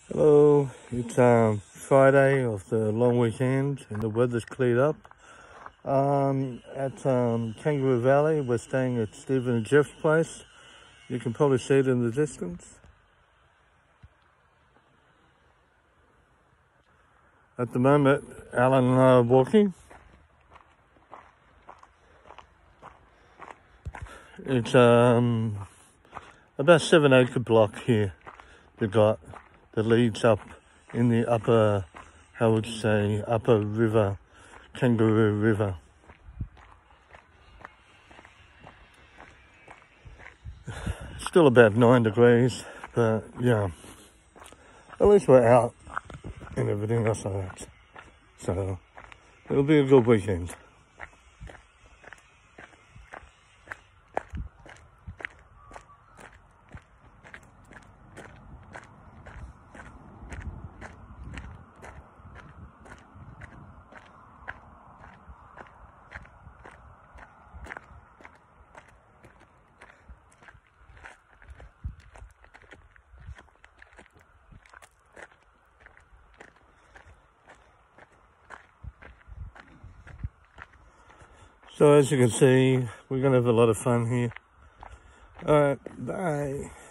Hello, it's Friday of the long weekend and the weather's cleared up. At Kangaroo Valley, we're staying at Stephen and Jeff's place. You can probably see it in the distance. At the moment, Alan and I are walking. It's about 7 acre block here we got that leads up in the upper, upper river, Kangaroo River. Still about 9 degrees, but yeah, at least we're out and everything else like that. So it'll be a good weekend. So as you can see, we're going to have a lot of fun here. Alright, bye.